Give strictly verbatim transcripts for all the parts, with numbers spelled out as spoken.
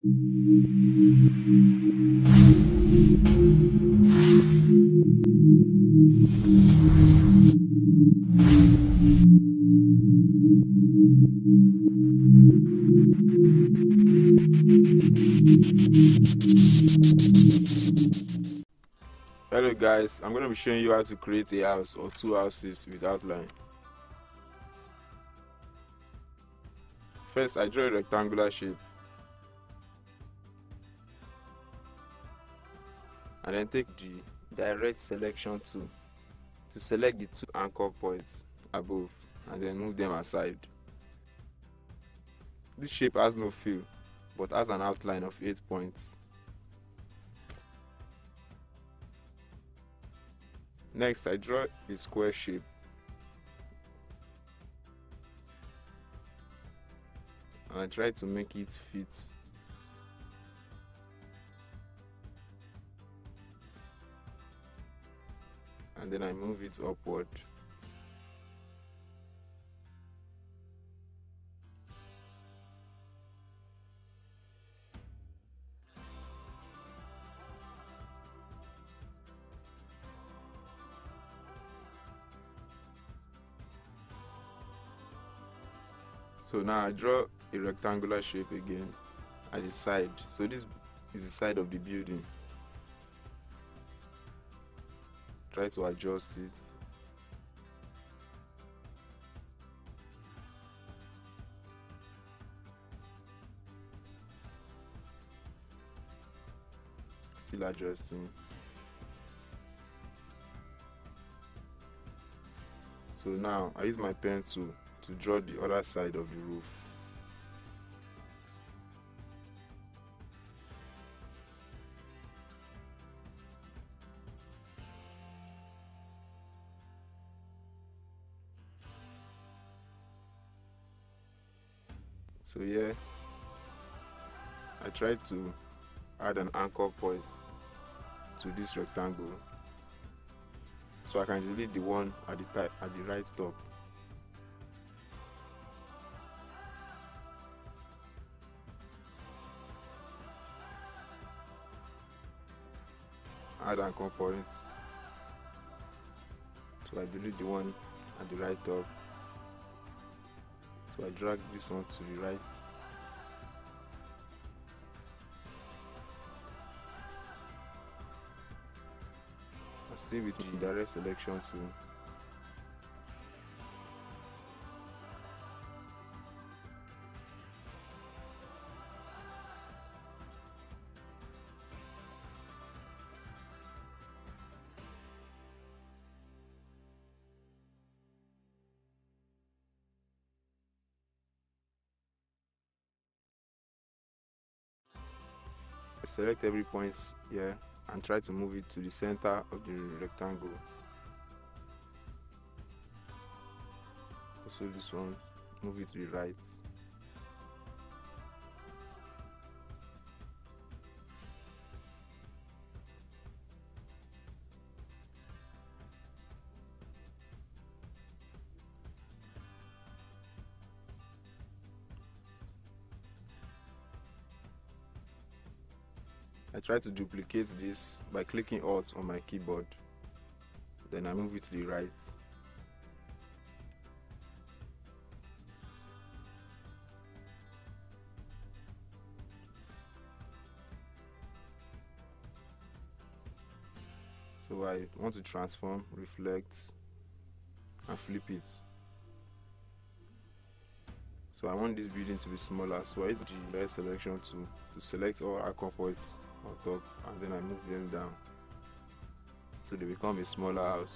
Hello guys, I'm going to be showing you how to create a house or two houses with outline. First, I draw a rectangular shape and then take the direct selection tool to select the two anchor points above and then move them aside. This shape has no fill but has an outline of eight points. Next, I draw a square shape and I try to make it fit. And then I move it upward. So now I draw a rectangular shape again at the side. So this is the side of the building. Try to adjust it. Still adjusting. So now I use my pen tool to draw the other side of the roof. So here I try to add an anchor point to this rectangle so I can delete the one at the at the right top. Add anchor points, so I delete the one at the right top. So I drag this one to the right. I stay with the direct selection tool. Select every point here and try to move it to the center of the rectangle. Also this one, move it to the right. I try to duplicate this by clicking Alt on my keyboard. Then I move it to the right. So I want to transform, reflect, and flip it. So I want this building to be smaller, so I use the direct selection tool to select all anchor points on top and then I move them down so they become a smaller house.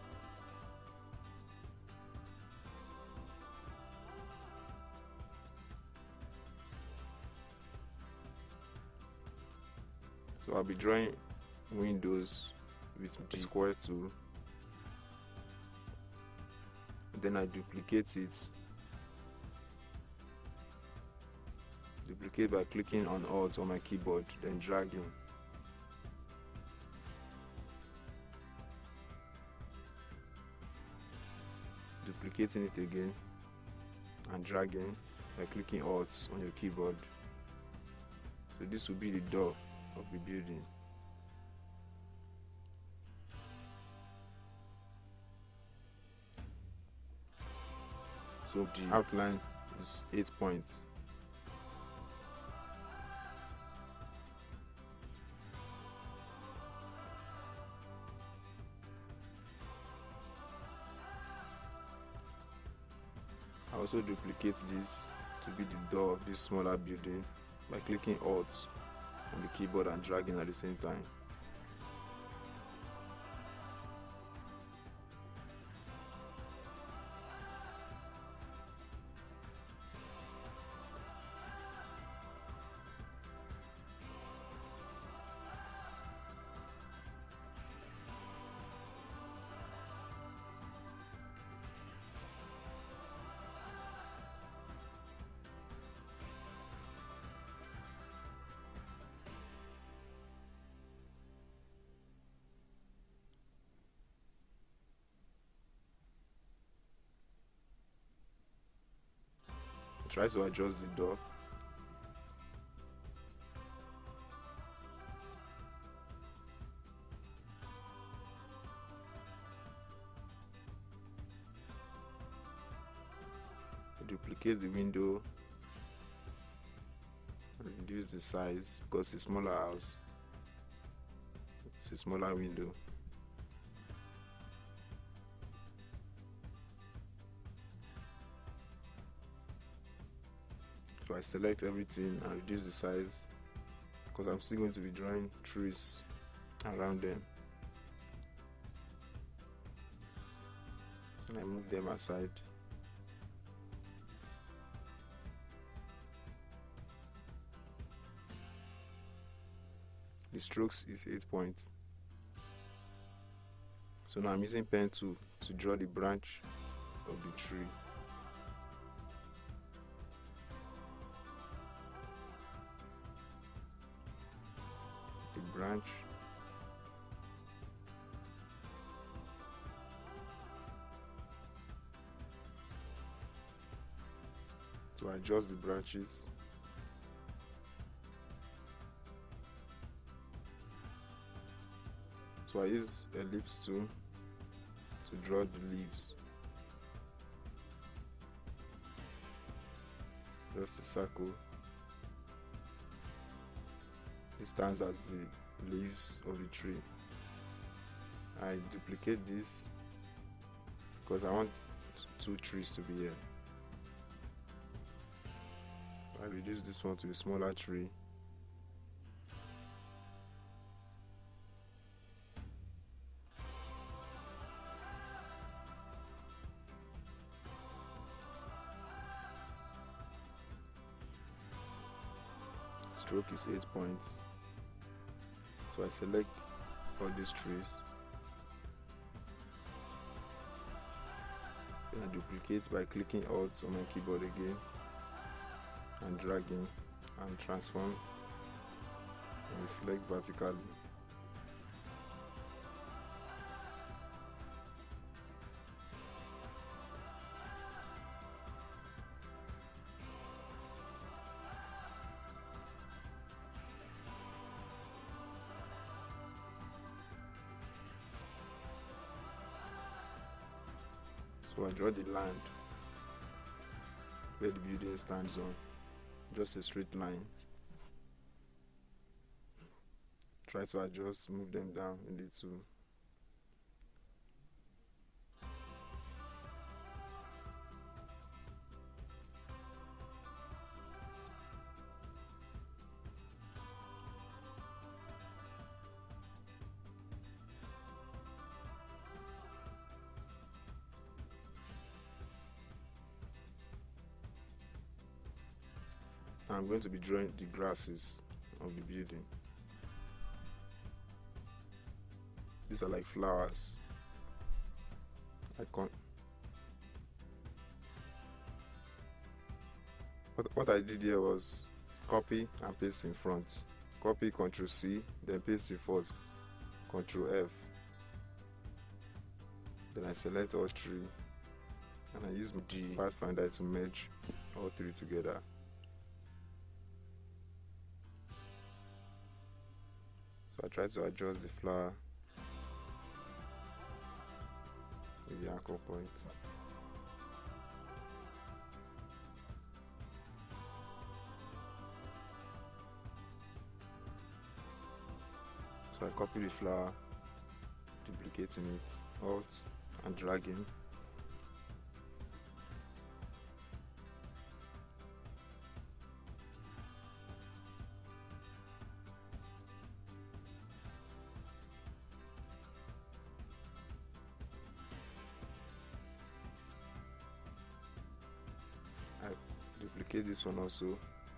So I'll be drawing windows with the square tool. Then I duplicate it. Duplicate by clicking on Alt on my keyboard, then dragging. Duplicating it again and dragging by clicking Alt on your keyboard. So this will be the door of the building. So the outline is eight points. I also duplicate this to be the door of this smaller building by clicking Alt on the keyboard and dragging at the same time. Try to adjust the door. Duplicate the window and reduce the size because it's a smaller house. It's a smaller window. So I select everything and reduce the size because I'm still going to be drawing trees around them. And I move them aside. The strokes is eight points. So now I'm using pen tool to draw the branch of the tree. The branch. To adjust the branches. So I use ellipse tool to draw the leaves. Just a circle. It stands as the leaves of the tree. I duplicate this because I want two trees to be here. I reduce this one to a smaller tree. Stroke is eight points. So I select all these trees. Then I duplicate by clicking Alt on my keyboard again and dragging and transform and reflect vertically. So I draw the land where the building stands on, just a straight line. Try to adjust, move them down a little. I'm going to be drawing the grasses of the building. These are like flowers. I can't. What, what I did here was copy and paste in front. Copy, Control C, then paste it first, Control F. Then I select all three and I use the Pathfinder to merge all three together. So I try to adjust the flower with the anchor point. So I copy the flower, duplicating it, alt and dragging. I duplicate this one also.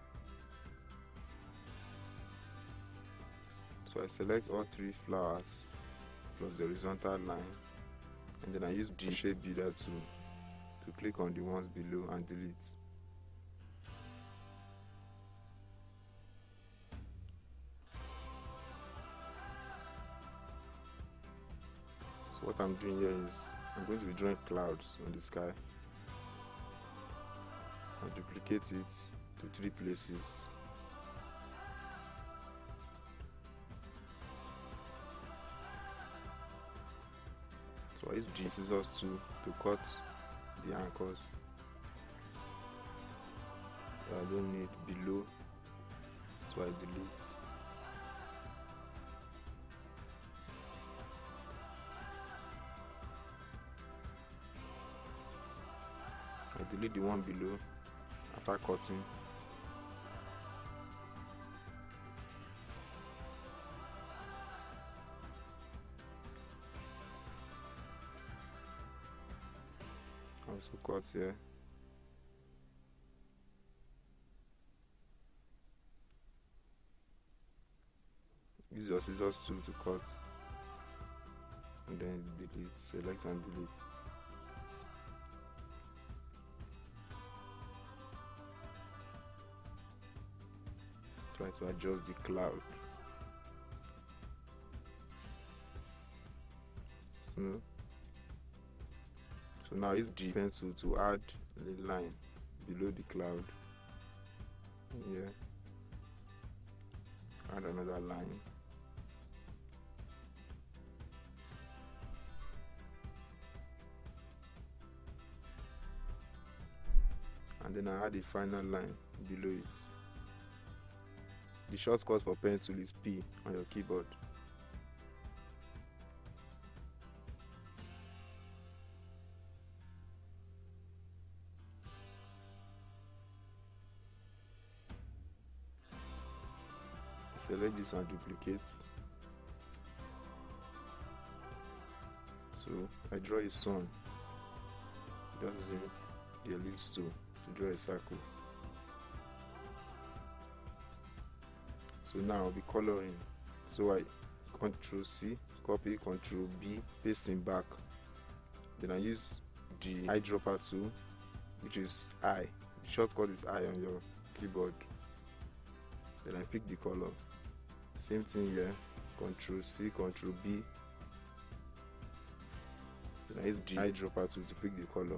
So I select all three flowers plus the horizontal line, and then I use the shape builder to to click on the ones below and delete. So what I'm doing here is I'm going to be drawing clouds on the sky. I duplicate it to three places. So I use the scissors to to cut the anchors that I don't need below, so I delete. I delete the one below after cutting. Also cut here. Use your scissors tool to cut, and then delete, select and delete. Try to adjust the cloud. So, so now use the pencil to add the line below the cloud. Here, add another line. And then I add the final line below it. The shortcut for pencil is P on your keyboard. Select this and duplicate. So I draw a sun, just using the ellipse tool to draw a circle. So now I'll be coloring. So I Control C, copy, Control B, pasting back. Then I use the eyedropper tool, which is I. The shortcut is I on your keyboard. Then I pick the color. Same thing here. Control C, Control B. Then I use the eyedropper tool to pick the color.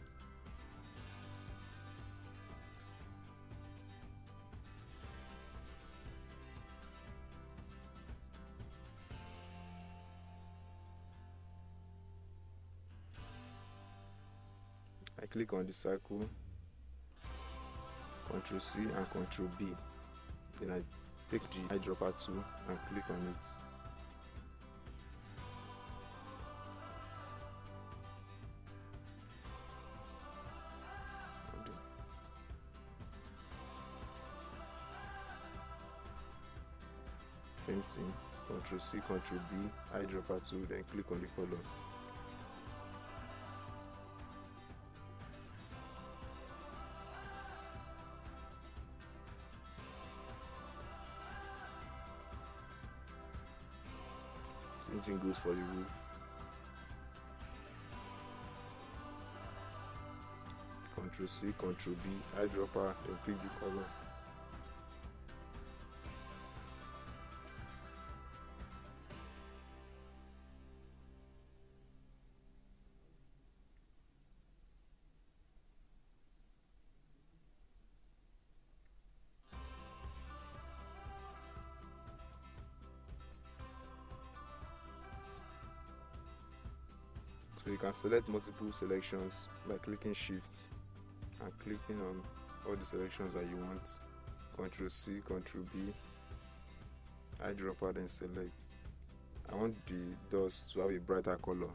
I click on the circle, Control C and Control B. Then I take the eyedropper tool and click on it. Same thing, Control C, Control B, eyedropper tool, then click on the color. Same thing goes for the roof. Control C, Control B, eyedropper, then pick the color. So you can select multiple selections by clicking shift and clicking on all the selections that you want. Control C, Control B, eyedropper, then select. I want the doors to have a brighter color,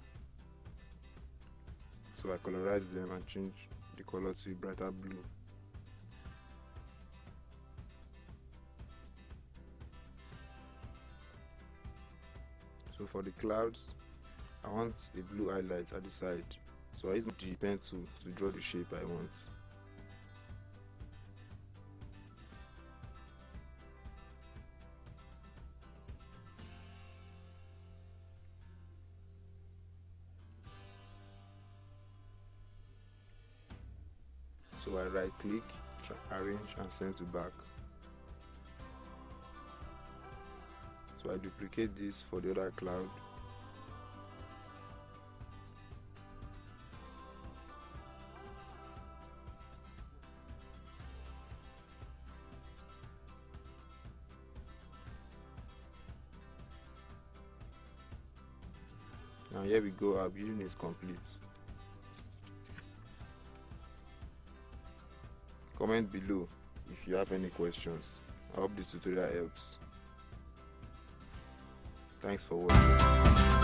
so I colorize them and change the color to a brighter blue. So for the clouds, I want a blue highlight at the side, so I use the pen tool to draw the shape I want. So I right click, arrange and send to back. So I duplicate this for the other cloud. Now here we go, our building is complete. Comment below if you have any questions. I hope this tutorial helps. Thanks for watching.